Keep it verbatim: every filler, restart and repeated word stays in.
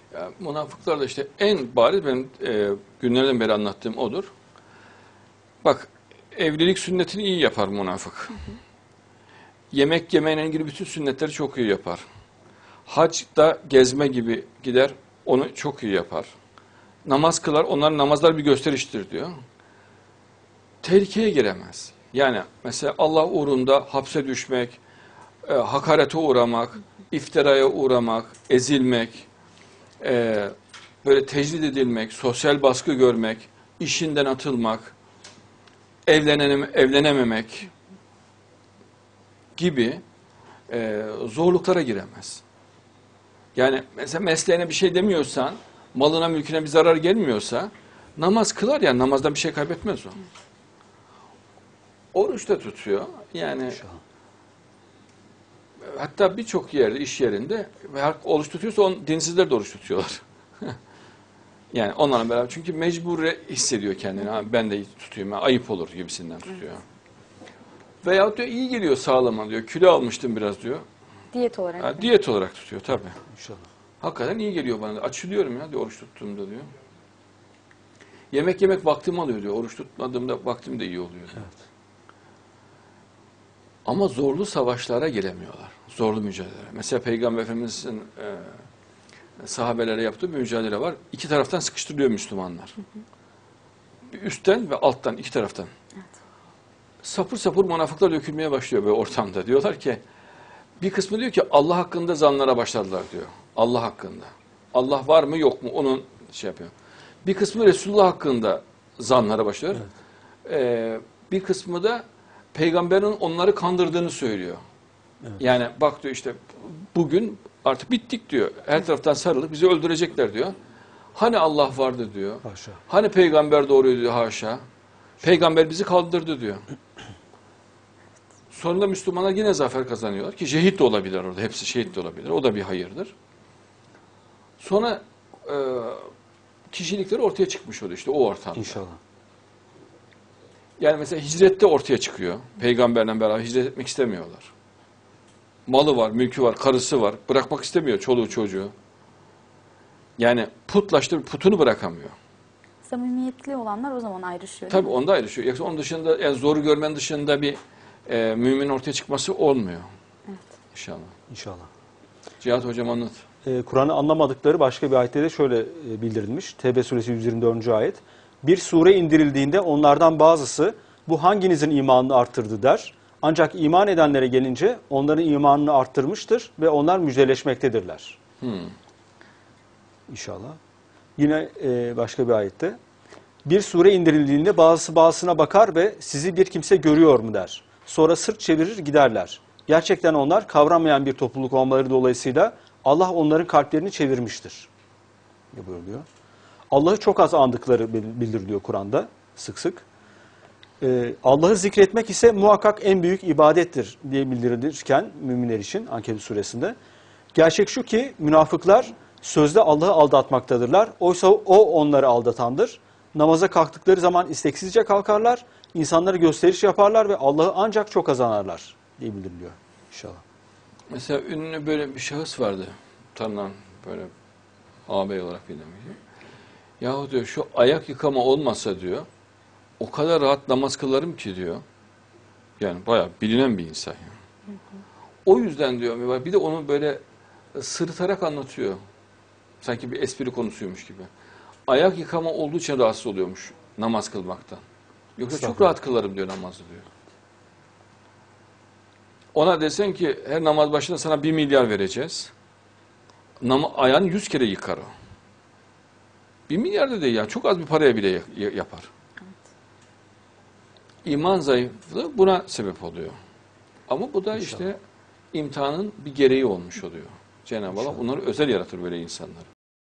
Ya, münafıklar da işte en bariz benim e, günlerden beri anlattığım odur. Bak, evlilik sünnetini iyi yapar münafık. Hı hı. Yemek yemeyle ilgili bütün sünnetleri çok iyi yapar. Hacda gezme gibi gider, onu çok iyi yapar. Namaz kılar, onların namazlar bir gösteriştir diyor. Tehlikeye giremez. Yani mesela Allah uğrunda hapse düşmek, e, hakarete uğramak, iftiraya uğramak, ezilmek, e, böyle tecrid edilmek, sosyal baskı görmek, işinden atılmak, evlenem evlenememek gibi e, zorluklara giremez. Yani mesela mesleğine bir şey demiyorsan, malına mülküne bir zarar gelmiyorsa namaz kılar ya, namazdan bir şey kaybetmez o. Oruç da tutuyor. Yani hatta birçok yerde, iş yerinde oruç tutuyorsa on, dinsizler de oruç tutuyorlar. Yani onlarla beraber, çünkü mecbur hissediyor kendini. Ha, ben de tutayım, ayıp olur gibisinden tutuyor. Veyahut diyor iyi geliyor sağlama diyor. Kilo almıştım biraz diyor. Diyet olarak. Ha, diyet olarak tutuyor tabii. İnşallah. Hakikaten iyi geliyor bana. Açılıyorum ya diyor oruç tuttuğumda diyor. Yemek yemek vaktim alıyor diyor. Oruç tutmadığımda vaktim de iyi oluyor. Evet. Ama zorlu savaşlara giremiyorlar. Zorlu mücadele. Mesela Peygamber Efendimiz'in e, sahabelere yaptığı bir mücadele var. İki taraftan sıkıştırılıyor Müslümanlar. Hı hı. Bir üstten ve alttan, iki taraftan. Evet. Sapır sapır münafıklar dökülmeye başlıyor böyle ortamda. Diyorlar ki, bir kısmı diyor ki Allah hakkında zanlara başladılar diyor. Allah hakkında. Allah var mı yok mu onun şey yapıyor. Bir kısmı Resulullah hakkında zanlara başlıyor. Evet. Ee, bir kısmı da peygamberin onları kandırdığını söylüyor. Evet. Yani bak diyor işte bugün artık bittik diyor. Her taraftan sarılıp bizi öldürecekler diyor. Hani Allah vardı diyor. Haşa. Hani peygamber doğruydu diyor, haşa. Peygamber bizi kaldırdı diyor. Sonunda Müslümanlar yine zafer kazanıyorlar ki şehit de olabilir orada. Hepsi şehit de olabilir. O da bir hayırdır. Sonra e, kişilikleri ortaya çıkmış oluyor işte o ortamda. İnşallah. Yani mesela hicrette ortaya çıkıyor. Peygamberle beraber hicret etmek istemiyorlar. Malı var, mülkü var, karısı var. Bırakmak istemiyor çoluğu çocuğu. Yani putlaştı, putunu bırakamıyor. Samimiyetli olanlar o zaman ayrışıyor. Tabii onda ayrışıyor. Yoksa onun dışında, yani zoru görmenin dışında bir e, mümin ortaya çıkması olmuyor. Evet. İnşallah. İnşallah. Cihat Hocam anlat. Ee, Kur'an'ı anlamadıkları başka bir ayette de şöyle e, bildirilmiş. Tevbe suresi yüz yirmi dördüncü ayet. Bir sure indirildiğinde onlardan bazısı bu hanginizin imanını arttırdı der. Ancak iman edenlere gelince onların imanını arttırmıştır ve onlar müjdeleşmektedirler. Hmm. İnşallah. Yine e, başka bir ayette. Bir sure indirildiğinde bazısı bazısına bakar ve sizi bir kimse görüyor mu der. Sonra sırt çevirir giderler. Gerçekten onlar kavramayan bir topluluk olmaları dolayısıyla Allah onların kalplerini çevirmiştir. Ne buyuruyor? Allah'ı çok az andıkları bildiriliyor Kur'an'da sık sık. Ee, Allah'ı zikretmek ise muhakkak en büyük ibadettir diye bildirilirken müminler için Ankebut suresinde. Gerçek şu ki münafıklar sözde Allah'ı aldatmaktadırlar. Oysa o onları aldatandır. Namaza kalktıkları zaman isteksizce kalkarlar, insanlara gösteriş yaparlar ve Allah'ı ancak çok az anarlar diye bildiriliyor inşallah. Mesela ünlü böyle bir şahıs vardı. Tanınan böyle ağabey olarak bildiğim gibi. Yahu diyor şu ayak yıkama olmasa diyor o kadar rahat namaz kılarım ki diyor. Yani bayağı bilinen bir insan. Yani. Hı hı. O yüzden diyor bir de onu böyle sırıtarak anlatıyor. Sanki bir espri konusuymuş gibi. Ayak yıkama olduğu için rahatsız oluyormuş namaz kılmaktan. Yoksa çok rahat kılarım diyor namazı diyor. Ona desen ki her namaz başında sana bir milyar vereceğiz. Nam ayağını yüz kere yıkar o. Bir milyar da değil yani çok az bir paraya bile yapar. Evet. İman zayıflığı buna sebep oluyor. Ama bu da İnşallah. işte imtihanın bir gereği olmuş oluyor. Cenab-ı Allah onları özel yaratır böyle insanları.